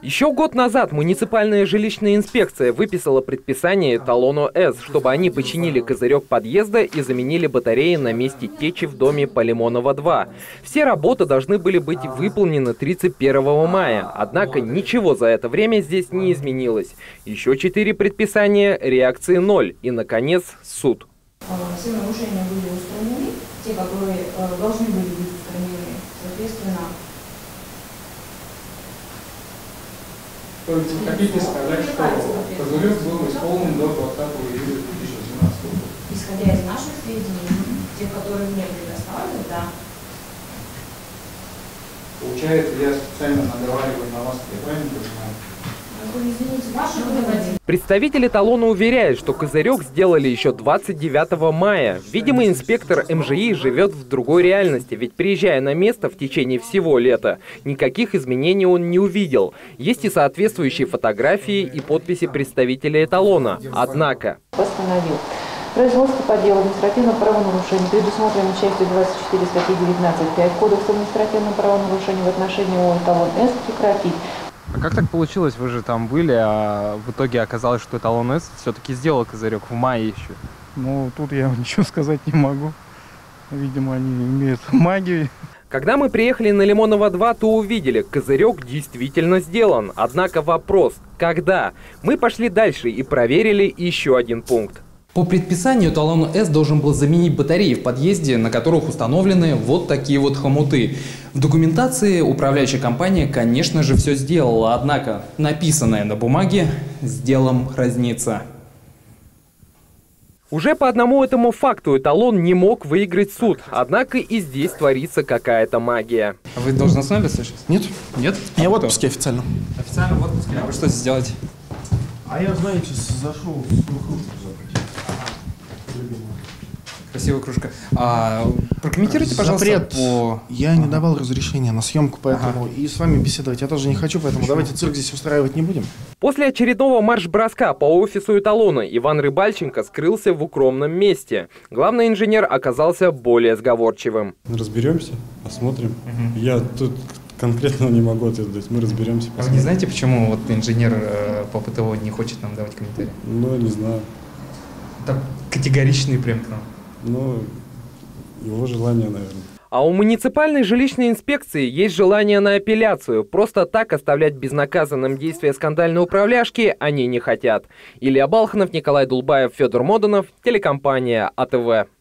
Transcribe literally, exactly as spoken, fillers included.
Еще год назад муниципальная жилищная инспекция выписала предписание эталону С, чтобы они починили козырек подъезда и заменили батареи на месте течи в доме по Лимонова два. Все работы должны были быть выполнены тридцать первого мая, однако ничего за это время здесь не изменилось. Еще четыре предписания, реакции ноль и, наконец, суд. Все нарушения были устранены, те, которые должны были быть устранены, соответственно. То есть вы хотите сказать, что козырек был исполнен до двадцатого июля две тысячи восемнадцатого года? Исходя из наших сведений, тех, которые мне предоставлены, да. Получается, я специально наговариваю на вас, я правильно понимаю? Представитель эталона уверяет, что козырек сделали еще двадцать девятого мая. Видимо, инспектор эм жэ и живет в другой реальности, ведь приезжая на место в течение всего лета, никаких изменений он не увидел. Есть и соответствующие фотографии и подписи представителя эталона. Однако... Постановил. Производство по делу административного правонарушения, предусмотренное частью двадцать четыре статьи девятнадцать пять Кодекса административного правонарушения в отношении ООО «Эталон С» прекратить. А как так получилось? Вы же там были, а в итоге оказалось, что эталон С все-таки сделал козырек в мае еще. Ну, тут я ничего сказать не могу. Видимо, они имеют магию. Когда мы приехали на Лимонова два, то увидели, козырек действительно сделан. Однако вопрос, когда? Мы пошли дальше и проверили еще один пункт. По предписанию эталон С должен был заменить батареи в подъезде, на которых установлены вот такие вот хомуты. В документации управляющая компания, конечно же, все сделала, однако написанное на бумаге с делом разнится. Уже по одному этому факту эталон не мог выиграть суд, однако и здесь творится какая-то магия. А вы должностной лицо сейчас? Нет. Нет? Я в отпуске официально. Официально в отпуске? А вы что здесь делаете? А я, знаете, зашел в кружку запретить. Красивая кружка. А, прокомментируйте, пожалуйста, Запрет. по... Я не давал разрешения на съемку, поэтому ага. и с вами беседовать я тоже не хочу, поэтому Почему? давайте цирк здесь устраивать не будем. После очередного марш-броска по офису эталона Иван Рыбальченко скрылся в укромном месте. Главный инженер оказался более сговорчивым. Разберемся, посмотрим. Угу. Я тут конкретно не могу ответить, мы разберемся. Посмотрим. А вы не знаете, почему вот инженер э, по ПТО не хочет нам давать комментарии? Ну, не знаю. Так категоричный прям к нам. Ну, его желание, наверное. А у муниципальной жилищной инспекции есть желание на апелляцию. Просто так оставлять безнаказанным действия скандальной управляшки они не хотят. Илья Балханов, Николай Дулбаев, Федор Моданов, телекомпания а тэ вэ.